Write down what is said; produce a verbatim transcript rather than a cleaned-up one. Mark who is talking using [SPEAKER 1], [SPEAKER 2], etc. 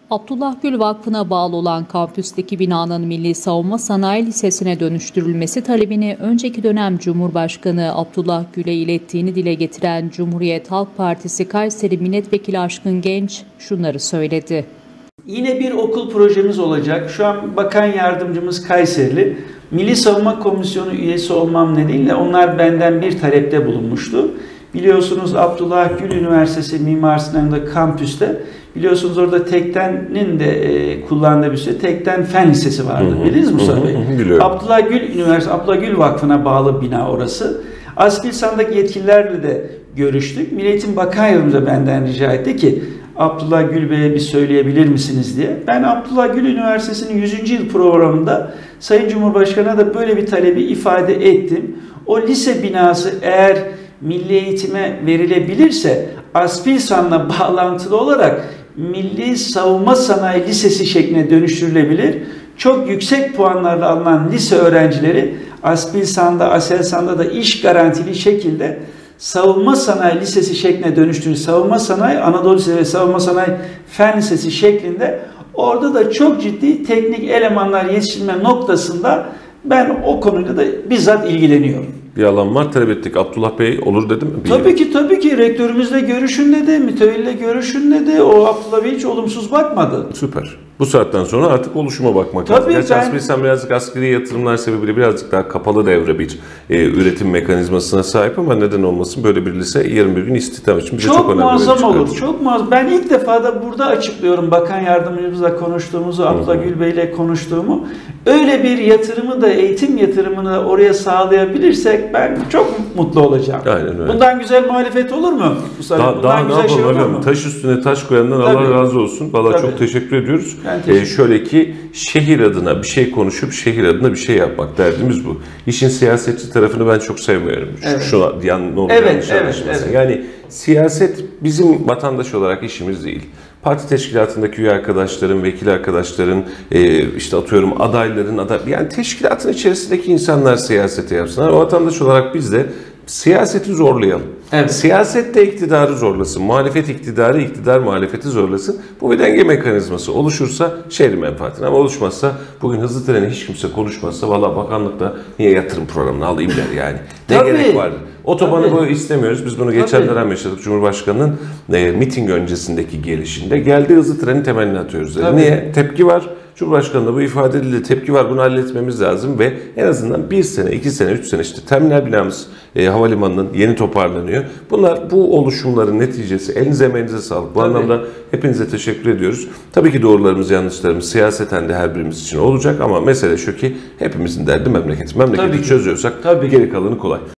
[SPEAKER 1] Abdullah Gül Vakfı'na bağlı olan kampüsteki binanın Milli Savunma Sanayi Lisesi'ne dönüştürülmesi talebini önceki dönem Cumhurbaşkanı Abdullah Gül'e ilettiğini dile getiren Cumhuriyet Halk Partisi Kayseri Milletvekili Aşkın Genç şunları söyledi.
[SPEAKER 2] Yine bir okul projemiz olacak. Şu an Bakan Yardımcımız Kayserili. Milli Savunma Komisyonu üyesi olmam nedeniyle onlar benden bir talepte bulunmuştu. Biliyorsunuz Abdullah Gül Üniversitesi Mimar Sinan'da kampüste, biliyorsunuz orada Tekten'in de e, kullandığı bir şey, Tekten Fen Lisesi vardı. Bildiniz mi Mustafa Bey? Abdullah Gül Üniversitesi, Abdullah Gül Vakfı'na bağlı bina orası. Aspilsan'daki yetkililerle de görüştük. Milli Eğitim Bakan Yardımcısı benden rica etti ki Abdullah Gül Bey'e bir söyleyebilir misiniz diye. Ben Abdullah Gül Üniversitesi'nin yüzüncü yıl programında Sayın Cumhurbaşkanı'na da böyle bir talebi ifade ettim. O lise binası eğer milli eğitime verilebilirse Aspilsan'la bağlantılı olarak Milli Savunma Sanayi Lisesi şekline dönüştürülebilir. Çok yüksek puanlarla alınan lise öğrencileri Aspilsan'da, Aselsan'da da iş garantili şekilde Savunma Sanayi Lisesi şekline dönüştürülür. Savunma Sanayi, Anadolu Lisesi ve Savunma Sanayi Fen Lisesi şeklinde orada da çok ciddi teknik elemanlar yetiştirme noktasında ben o konuyla da bizzat ilgileniyorum.
[SPEAKER 3] Bir alan var, talep ettik. Abdullah Bey olur dedi mi? Bir
[SPEAKER 2] tabii ki tabii ki rektörümüzle görüşün dedi, müteville görüşün dedi. O Abdullah Bey hiç olumsuz bakmadı.
[SPEAKER 3] Süper. Bu saatten sonra artık oluşuma bakmak lazım. Gerçi ben... Aspilsan birazcık askeri yatırımlar sebebiyle birazcık daha kapalı devre bir e, üretim mekanizmasına sahip ama neden olmasın, böyle bir lise yarın bir gün istihdam için bize çok, çok önemli.
[SPEAKER 2] Çok muazzam olur. Çok muazzam. Ben ilk defa da burada açıklıyorum, Bakan Yardımcımızla konuştuğumuzu, Abdullah Gül Bey ile konuştuğumu. Öyle bir yatırımı da, eğitim yatırımını da oraya sağlayabilirsek ben çok mutlu olacağım.
[SPEAKER 3] Aynen öyle.
[SPEAKER 2] Bundan güzel muhalefet olur mu?
[SPEAKER 3] Daha, daha ne yapalım şey hocam? Taş üstüne taş koyandan Tabii. Allah razı olsun. Vallahi çok teşekkür ediyoruz. Ee, şöyle ki şehir adına bir şey konuşup şehir adına bir şey yapmak, derdimiz bu. İşin siyasetçi tarafını ben çok sevmiyorum. Evet. Şu, şu yan, ne olur
[SPEAKER 2] evet,
[SPEAKER 3] yanlış
[SPEAKER 2] evet,
[SPEAKER 3] anlaşılmasın.
[SPEAKER 2] evet.
[SPEAKER 3] Yani siyaset bizim vatandaş olarak işimiz değil. Parti teşkilatındaki üye arkadaşların, vekil arkadaşların, e, işte atıyorum adayların, aday, yani teşkilatın içerisindeki insanlar siyaseti yapsınlar. O vatandaş olarak biz de siyaseti zorlayalım. Evet. Siyaset de iktidarı zorlasın, muhalefet iktidarı, iktidar muhalefeti zorlasın. Bu bir denge mekanizması oluşursa şehrin menfaatine, ama oluşmazsa, bugün hızlı treni hiç kimse konuşmazsa valla bakanlıkta niye yatırım programını alayım der yani. Ne Tabii. gerek vardır? Otobanı böyle istemiyoruz. Biz bunu geçen dönem yaşadık. Cumhurbaşkanı'nın e, miting öncesindeki gelişinde geldi, hızlı trenin temelini atıyoruz dedi. Niye? Tepki var. Cumhurbaşkanı'na bu ifade edildi, tepki var, bunu halletmemiz lazım ve en azından bir sene, iki sene, üç sene işte terminal binamız e, havalimanının yeni toparlanıyor. Bunlar bu oluşumların neticesi. Elinize emeğinize sağlık. Bu Tabii. anlamda hepinize teşekkür ediyoruz. Tabii ki doğrularımız, yanlışlarımız siyaseten de her birimiz için olacak ama mesele şu ki hepimizin derdi memleket. Memleketi çözüyorsak Tabii. geri kalanı kolay.